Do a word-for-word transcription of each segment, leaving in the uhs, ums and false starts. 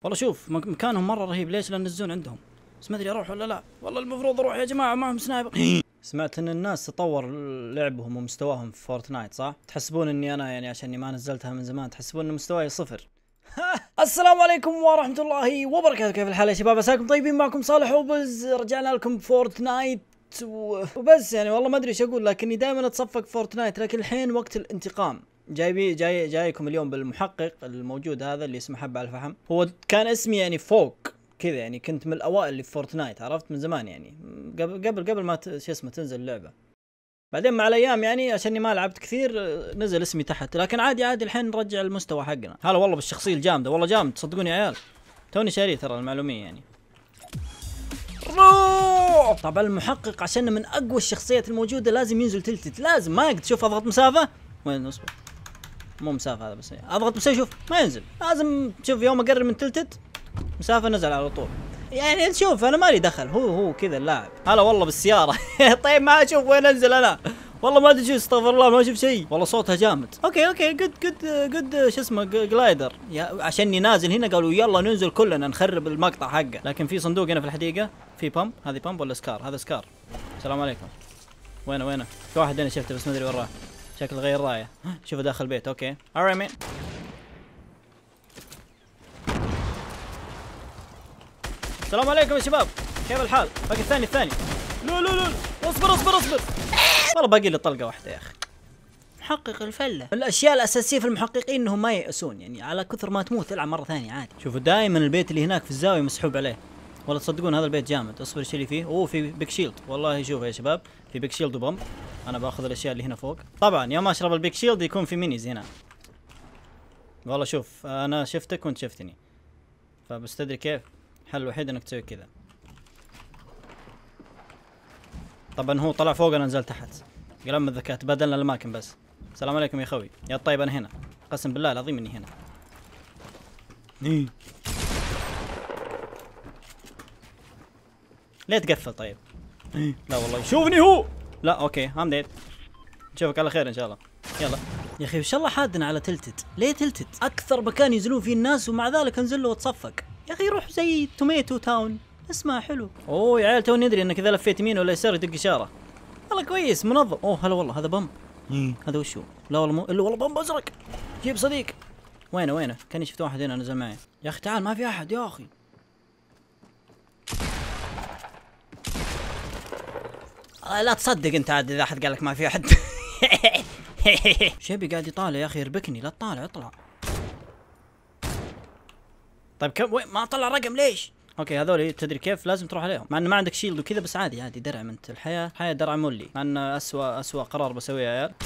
والله شوف مكانهم مره رهيب. ليش؟ لان الزون عندهم، بس ما ادري اروح ولا لا. والله المفروض اروح يا جماعه، معهم سنايبر. سمعت ان الناس تطور لعبهم ومستواهم في فورتنايت، صح؟ تحسبون اني انا يعني عشاني ما نزلتها من زمان تحسبون ان مستواي صفر؟ السلام عليكم ورحمة الله وبركاته، كيف الحال يا شباب؟ عساكم طيبين. معكم صالح وبز، رجعنا لكم فورتنايت وبس. يعني والله ما ادري ايش اقول، لكني دائما اتصفق فورتنايت، لكن الحين وقت الانتقام. جايبي جاي جايكم اليوم بالمحقق الموجود هذا اللي اسمه حب على الفحم. هو كان اسمي يعني فوق كذا، يعني كنت من الاوائل اللي في فورتنايت، عرفت من زمان يعني قبل قبل قبل ما شو اسمه تنزل اللعبة. بعدين مع الايام يعني عشاني ما لعبت كثير نزل اسمي تحت، لكن عادي عادي الحين نرجع المستوى حقنا. هلا والله بالشخصيه الجامده، والله جامد تصدقوني يا عيال. توني شاريه ترى المعلوميه يعني. روح. طبعا المحقق عشان من اقوى الشخصيات الموجوده لازم ينزل تلتت، لازم ما يقدر. شوف اضغط مسافه، وين اصبر مو مسافه هذا بس، اضغط مسافه شوف ما ينزل، لازم شوف يوم اقرب من تلتت مسافه نزل على طول. يعني شوف انا مالي دخل، هو هو كذا اللاعب. هلا والله بالسياره. طيب ما اشوف وين انزل انا، والله ما ادري شو، استغفر الله ما اشوف شيء. والله صوتها جامد. اوكي اوكي جود جود جود شو اسمه جلايدر. عشاني نازل هنا قالوا يلا ننزل كلنا نخرب المقطع حقه. لكن في صندوق هنا في الحديقه، في بامب. هذه بامب ولا سكار؟ هذا سكار. السلام عليكم. وينه وينه؟ في واحد هنا شفته بس ما ادري وين راح، شكل غير رايه. شوفه داخل البيت. اوكي alright man. السلام عليكم يا شباب، كيف الحال؟ باقي الثاني الثاني. لا لا لا اصبر اصبر اصبر. والله باقي لي طلقه واحده يا اخي. محقق الفله. الاشياء الاساسيه في المحققين انهم ما ييأسون، يعني على كثر ما تموت العب مره ثانيه عادي. شوفوا دائما البيت اللي هناك في الزاويه مسحوب عليه. والله تصدقون هذا البيت جامد. اصبر ايش اللي فيه؟ اوه في بيك شيلد. والله شوفوا يا شباب في بيك شيلد وبمب. انا باخذ الاشياء اللي هنا فوق. طبعا يوم اشرب البيك شيلد يكون في مينيز هنا. والله شوف انا شفتك وانت شفتني، فبس تدري كيف الحل الوحيد انك تسوي كذا. طبعا هو طلع فوق انا نزلت تحت. قلم الذكاء، تبادلنا الاماكن بس. السلام عليكم يا خوي. يا طيب انا هنا، قسم بالله العظيم اني هنا. إيه. ليه تقفل طيب؟ إيه. لا والله يشوفني هو. لا اوكي ام ديد. نشوفك على خير ان شاء الله. يلا يا اخي ان شاء الله حادنا على تلتت. ليه تلتت؟ اكثر مكان ينزلون فيه الناس ومع ذلك انزل له واتصفق. يا اخي روح زي توميتو تاون، اسمها حلو. اوه يا عيال توني ندري انك اذا لفيت يمين ولا يسار يدق اشاره. والله كويس منظم. اوه هلا والله هذا بمب. هذا وشو؟ لا والله مو الا والله بمب ازرق. جيب صديق. وينه وينه؟ كاني شفت واحد هنا نزل معي. يا اخي تعال ما في احد يا اخي. آه لا تصدق انت عاد اذا احد قال لك ما في احد. شبي قاعد يطالع يا اخي يربكني. لا تطالع اطلع. طيب كم وين ما طلع رقم ليش؟ اوكي هذول تدري كيف لازم تروح عليهم، مع انه ما عندك شيلد وكذا، بس عادي عادي درع. انت الحياه الحياه درع مولي، مع انه اسوء اسوء قرار بسويه يا عيال.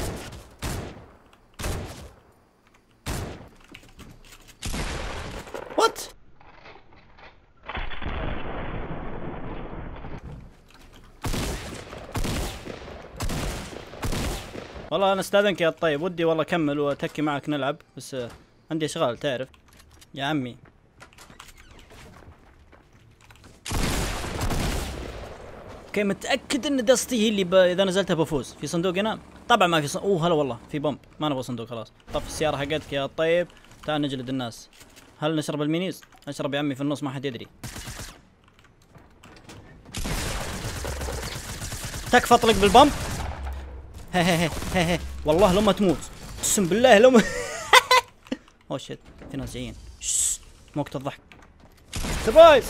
وات والله انا استاذنك يا طيب، ودي والله اكمل واتكي معك نلعب، بس عندي اشغال تعرف يا عمي. اوكي متاكد ان دستي هي اللي ب... اذا نزلتها بفوز. في صندوق هنا طبعا ما في صندوق. اوه هلا والله في بمب. ما نبغى صندوق خلاص. طف السياره حقتك يا طيب. تعال نجلد الناس. هل نشرب المينيز؟ اشرب يا عمي في النص ما حد يدري. تكفى اطلق بالبمب. هي هي هي هي والله لما تموت اقسم بالله لما. اوه شيت في ناس جايين. مو وقت الضحك. سبايز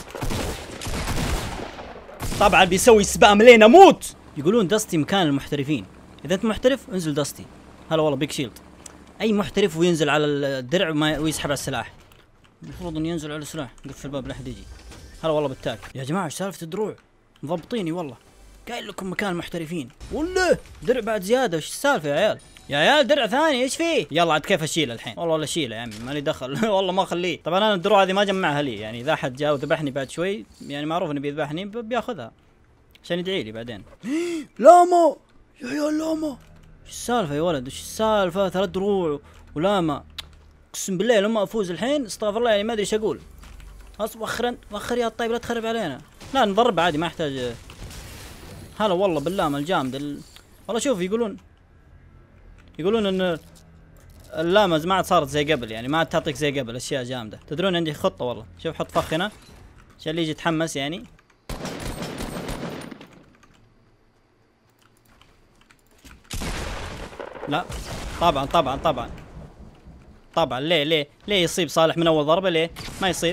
طبعا بيسوي سبام لين اموت. يقولون دستي مكان المحترفين، اذا انت محترف انزل دستي. هلا والله بيك شيلد. اي محترف وينزل على الدرع وما ويسحب على السلاح. المفروض انه ينزل على السلاح. قفل الباب لا احد يجي. هلا والله بالتاك. يا جماعه ايش سالفه الدروع؟ مضبطيني والله. قايل لكم مكان المحترفين. ولا درع بعد زياده. وش السالفه يا عيال؟ يا عيال درع ثاني ايش فيه؟ يلا عاد كيف اشيله الحين؟ والله ولا اشيله يا عمي مالي دخل. والله ما اخليه. طبعا انا الدروع هذه ما جمعها لي، يعني اذا احد جاء وذبحني بعد شوي يعني معروف انه بيذبحني بياخذها عشان يدعي لي بعدين. لاما يا عيال لاما. ايش السالفه يا ولد؟ ايش السالفه؟ ثلاث دروع ولاما. اقسم بالله لما افوز الحين استغفر الله يعني ما ادري ايش اقول. اصبر وخر وخر يا طيب لا تخرب علينا. لا نضرب عادي ما يحتاج. هلا والله باللامه الجامده ال... والله شوف يقولون يقولون ان اللامز ما عاد صارت زي قبل، يعني ما عاد تعطيك زي قبل اشياء جامده. تدرون عندي خطه والله، شوف حط فخ هنا عشان اللي يجي يتحمس يعني. لا طبعا طبعا طبعا طبعا. ليه ليه ليه يصيب صالح من اول ضربه؟ ليه ما يصيب؟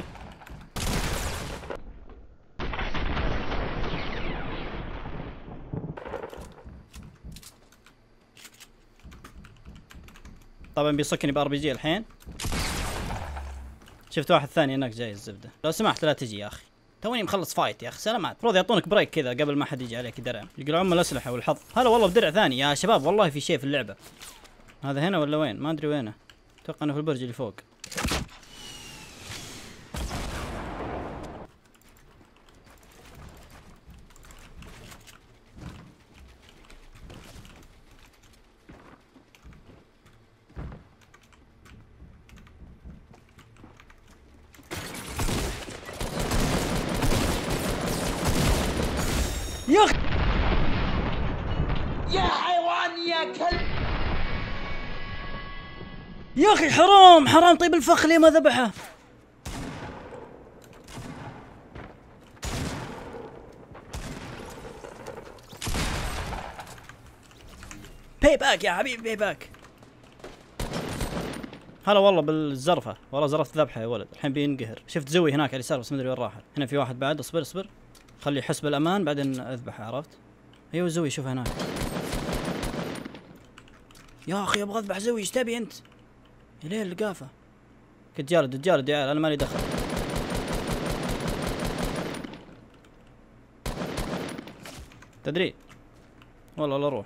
طبعا بيصكني بار بي جي الحين. شفت واحد ثاني هناك جاي الزبده. لو سمحت لا تجي يا اخي، توني مخلص فايت يا اخي. سلامات. المفروض يعطونك بريك كذا قبل ما حد يجي عليك درع. يقلعون الاسلحه والحظ. هلا والله بدرع ثاني يا شباب. والله في شيء في اللعبه. هذا هنا ولا وين؟ ما ادري وينه. اتوقع انه في البرج اللي فوق. يا اخي يا حيوان يا كلب يا اخي حرام حرام. طيب الفخ ليه ما ذبحه؟ باي باك يا حبيبي، باي باك. هلا والله بالزرفه. والله زرفت ذبحه يا ولد. الحين بينقهر. شفت زوي هناك على اليسار بس ما ادري وين راحت. هنا في واحد بعد. اصبر اصبر خليه يحس بالامان بعدين اذبحه. عرفت؟ ايوه زوي شوف هناك. يا اخي ابغى اذبح زوي. ايش تبي انت؟ يا ليل القافه. تجالد تجالد يا عيال انا مالي دخل. تدري والله لا روح.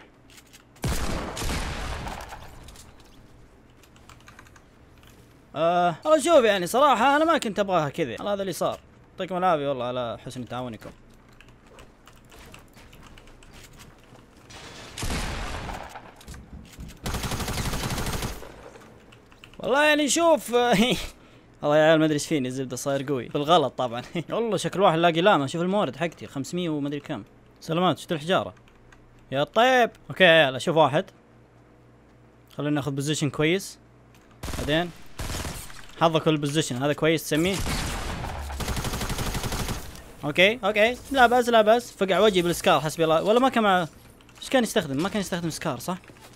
آه والله شوف يعني صراحة أنا ما كنت أبغاها كذا. هذا اللي صار. يعطيكم العافية والله على حسن تعاونكم. والله يعني شوف والله يا عيال ما ادري ايش فيني. الزبده صاير قوي بالغلط طبعا. والله شكل واحد لاقي لاما. شوف الموارد حقتي خمسمية وما ادري كم. سلامات. شفت الحجاره يا طيب. اوكي يا عيال اشوف واحد. خلينا ناخذ بوزيشن كويس بعدين. حظك البوزيشن هذا كويس تسميه. اوكي اوكي لا باس لا باس. فقع وجهي بالسكار حسبي الله. ولا ما كان مع ايش كان يستخدم؟ ما كان يستخدم سكار صح؟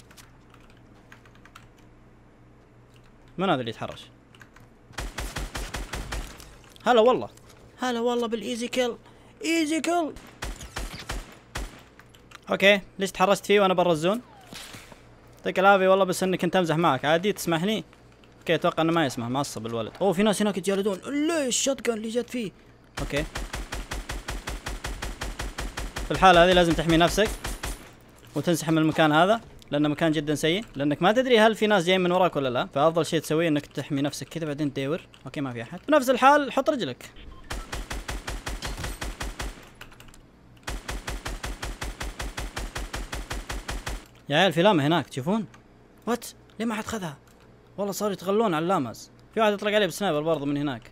من هذا اللي يتحرش؟ هلا والله هلا والله بالايزي كيل. ايزي كيل. اوكي ليش تحرشت فيه وانا برا الزون؟ يعطيك العافيه والله بس اني كنت امزح معك. عادي تسمح لي؟ اوكي اتوقع انه ما يسمح. معصب الولد. اوه في ناس هناك يتجلدون. ليش الشوت اللي جت فيه؟ اوكي في الحالة هذه لازم تحمي نفسك وتنسحب من المكان هذا لأنه مكان جدا سيء، لأنك ما تدري هل في ناس جايين من وراك ولا لا. فأفضل شيء تسويه إنك تحمي نفسك كذا بعدين تدور. أوكي ما في أحد. بنفس الحال حط رجلك. يا عيال في لامة هناك تشوفون؟ وات؟ ليه ما حد خذها؟ والله صاروا يتغلون على اللامز. في واحد يطلق عليه بسنايبر برضه من هناك.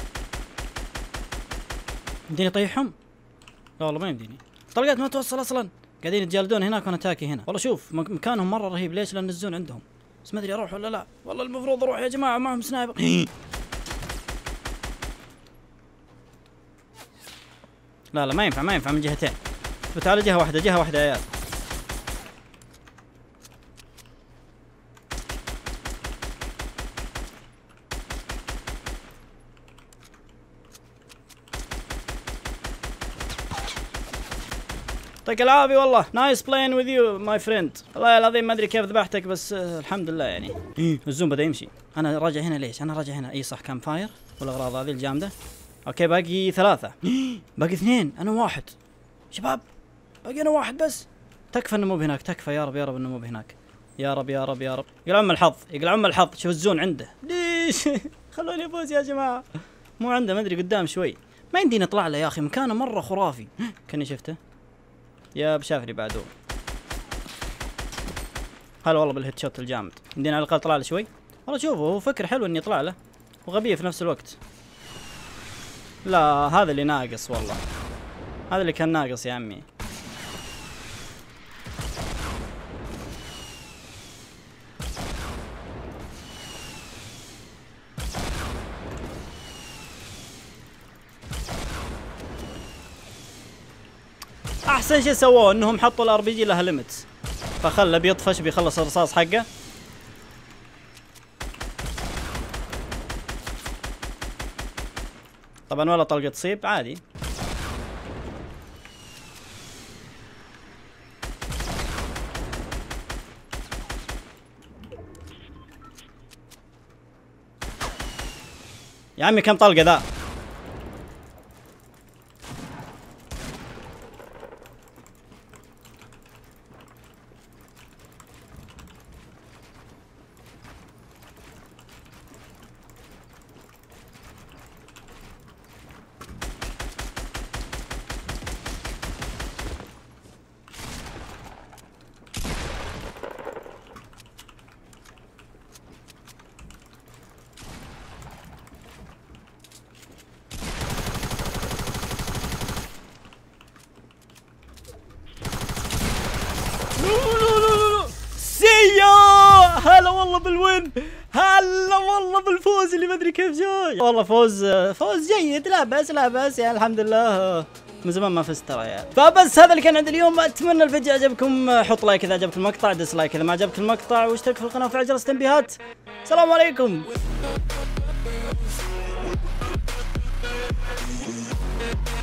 يمديني اطيحهم؟ لا والله ما يمديني. طلقات ما توصل اصلا. قاعدين يتجلدون هناك وانا تاكي هنا. والله شوف مكانهم مره رهيب. ليش؟ لان الزون عندهم. بس ما ادري اروح ولا لا. والله المفروض اروح يا جماعه. معهم سنايبر. لا لا ما ينفع ما ينفع من جهتين. اثبت على جهه واحده. جهه واحده يا عيال. يعطيك العافية والله. نايس بلاين وذ يو ماي فريند. والله العظيم ما ادري كيف ذبحتك بس آه الحمد لله يعني. الزوم بدا يمشي. انا راجع هنا ليش؟ انا راجع هنا. اي صح كان فاير والاغراض هذه الجامدة. اوكي باقي ثلاثة. باقي اثنين انا واحد. شباب باقي انا واحد بس. تكفى انه مو بهناك. تكفى يا رب يا رب انه مو بهناك. يا رب يا رب يا رب. يقلع ام الحظ. يقلع ام الحظ. شوف الزون عنده. ليش؟ خلوني افوز يا جماعة. مو عنده ما ادري قدام شوي. ما يمديني اطلع له يا اخي. مكانه مرة خرافي. كاني شفته. يا بشافري بعده. هلا والله بالهيد شوت الجامد. يمدينا على الاقل طلع له شوي. والله شوفوا هو فكر حلو اني اطلع له وغبية في نفس الوقت. لا هذا اللي ناقص والله. هذا اللي كان ناقص يا عمي. احسن شيء سووه انهم حطوا الار بي جي لها ليميت، فخله بيطفش بيخلص الرصاص حقه. طبعا ولا طلقه تصيب عادي. يا عمي كم طلقه ذا؟ هلا والله بالوين، هلا والله بالفوز اللي ما ادري كيف جاي. والله فوز فوز جيد، لا بأس لا بأس يعني الحمد لله. من زمان ما فزت ترى يعني. فبس هذا اللي كان عندي اليوم. اتمنى الفيديو عجبكم، حط لايك اذا عجبك المقطع، ديسلايك اذا ما عجبك المقطع، واشترك في القناه وفعل جرس التنبيهات. السلام عليكم.